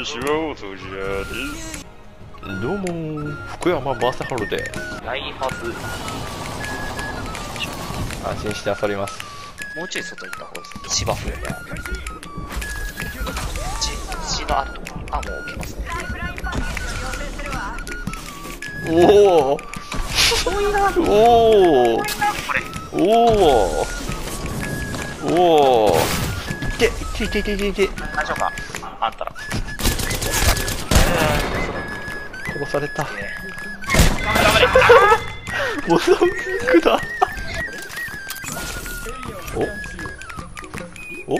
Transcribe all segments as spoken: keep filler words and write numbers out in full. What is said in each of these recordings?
私はおじやです。 どうも福山雅治でラインハズ安心して遊びます。 もうちょい外に行った方がいいです。芝生やね。血血の後あ、もう置けますね。 おおおおおおおおいていていていていていて大丈夫かあんたら殺された。モザンビークだ。おお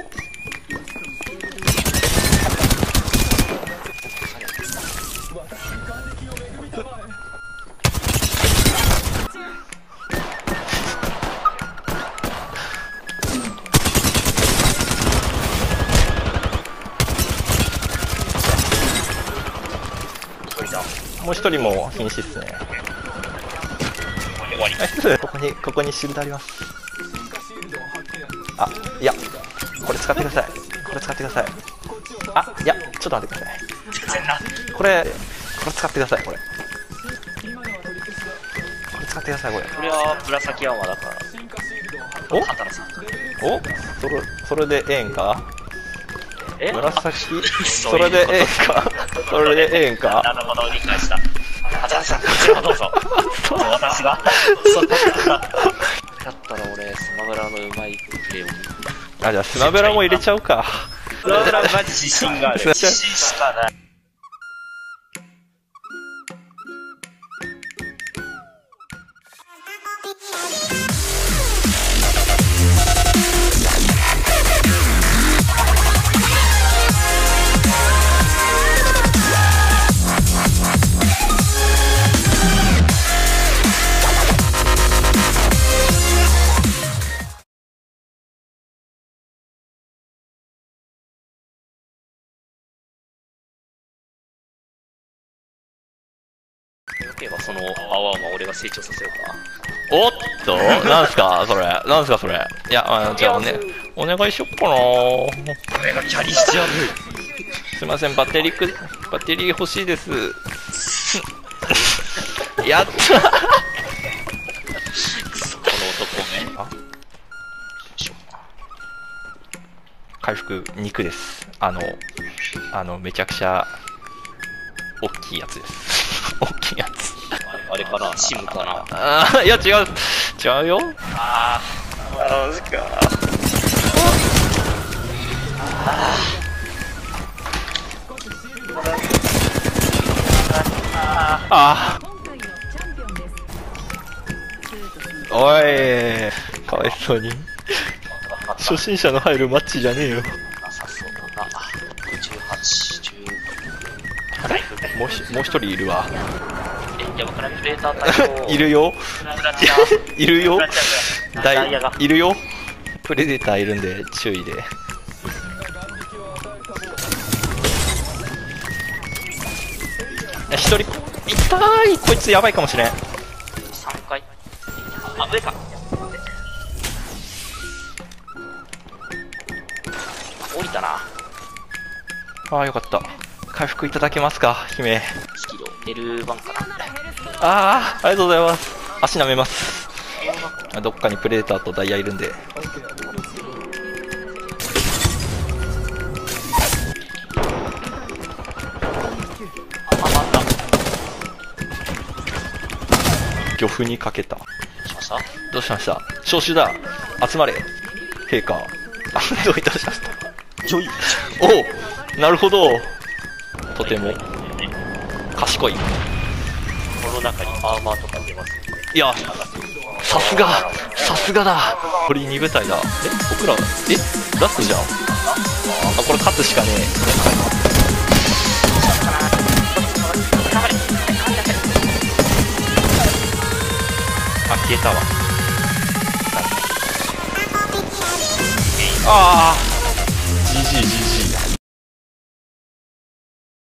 もう一人も瀕死っすね。ここにここにシールドあります。あ、いやこれ使ってください。これ使ってください。あ、いやちょっと待ってください。これこれ使ってください。これこれ使ってください。これこれは紫山だから。 お畑野さんおそれそれでええんか。 え紫それでええんか。それでええんか。 なるほど、理解した。畑野さん、こちらどうぞ。私がそうだったら俺スマブラのうまいプレーを。 あ、じゃあスマブラも入れちゃうか。 スマブラマジ自信がある。自信しかない。その泡は俺が成長させようか。 おっとなんすかそれ、なんすかそれ。いや、あのじゃあねお願いしよっかな。 俺がキャリしてやる。 すいません、バッテリーくバッテリー欲しいです。やったくそこの男め。あ回復肉です。あのあのめちゃくちゃ大きいやつです。大きいやつ。 あれかな、シムかな。 ああ、いや違う違うよ。 ああ、マジか。 ああ。おい、かわいそうに。初心者の入るマッチじゃねえよ。 なさそうだな。じゅうはち、じゅうご。 もうしもう一人いるわ。 え、やばくない？プレーター対応。 いるよ。いるよ。 ダイヤがいるよ。プレデターいるんで注意で。一人痛い。こいつやばいかもしれん。 さんかい。あ、上か。降りたな。 ああ、よかった。回復いただけますか、姫。 スキル L 番かな。 ああ、ありがとうございます。足舐めます。どっかにプレデターとダイヤいるんで。 あ、また。 漁夫にかけた。 どうしました？ どうしました？召集だ。集まれ。陛下。あ、どういたしました。 ジョイ。 おお、なるほど。とても賢い。 この中にアーマーとか出ますね。 いや、さすがさすがだ。これに部隊だ。え、僕らえ出すじゃん。あ、これ勝つしかねえ。あ、消えたわ。ああ、ジージージージー。